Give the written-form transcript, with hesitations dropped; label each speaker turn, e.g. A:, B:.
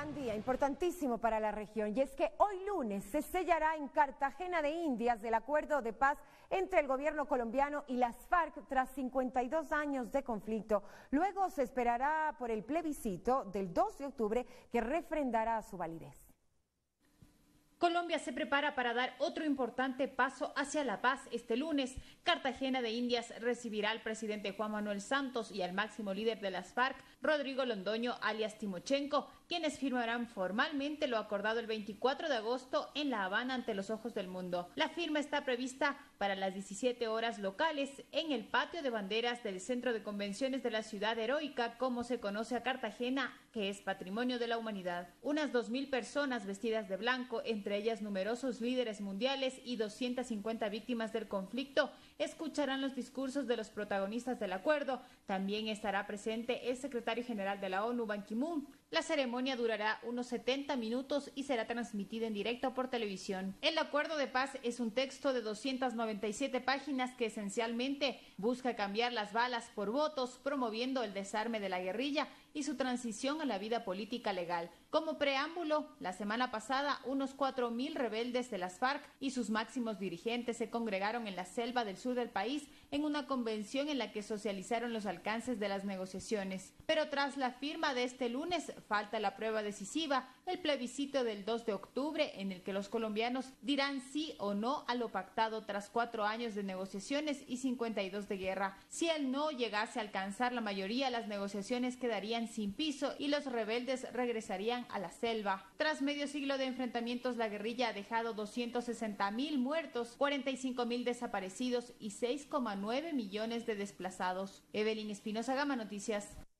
A: gran día, importantísimo para la región, y es que hoy lunes se sellará en Cartagena de Indias el acuerdo de paz entre el gobierno colombiano y las FARC tras 52 años de conflicto. Luego se esperará por el plebiscito del 2 de octubre que refrendará su validez.
B: Colombia se prepara para dar otro importante paso hacia la paz. Este lunes, Cartagena de Indias recibirá al presidente Juan Manuel Santos y al máximo líder de las FARC, Rodrigo Londoño, alias Timochenko, quienes firmarán formalmente lo acordado el 24 de agosto en La Habana ante los ojos del mundo. La firma está prevista para las 17 horas locales en el patio de banderas del Centro de Convenciones de la Ciudad Heroica, como se conoce a Cartagena, que es patrimonio de la humanidad. Unas 2.000 personas vestidas de blanco, entre ellas numerosos líderes mundiales y 250 víctimas del conflicto, escucharán los discursos de los protagonistas del acuerdo. También estará presente el secretario general de la ONU, Ban Ki-moon. La ceremonia durará unos 70 minutos y será transmitida en directo por televisión. El acuerdo de paz es un texto de 297 páginas que esencialmente busca cambiar las balas por votos, promoviendo el desarme de la guerrilla y su transición a la vida política legal. Como preámbulo, la semana pasada, unos 4.000 rebeldes de las FARC y sus máximos dirigentes se congregaron en la selva del sur del país en una convención en la que socializaron los alcances de las negociaciones. Pero tras la firma de este lunes, falta la prueba decisiva, el plebiscito del 2 de octubre, en el que los colombianos dirán sí o no a lo pactado tras 4 años de negociaciones y 52 de guerra. Si el no llegase a alcanzar la mayoría, las negociaciones quedarían sin piso y los rebeldes regresarían a la selva. Tras medio siglo de enfrentamientos, la guerrilla ha dejado 260.000 muertos, 45.000 desaparecidos y 6,9 millones de desplazados. Evelyn Espinosa, Gama Noticias.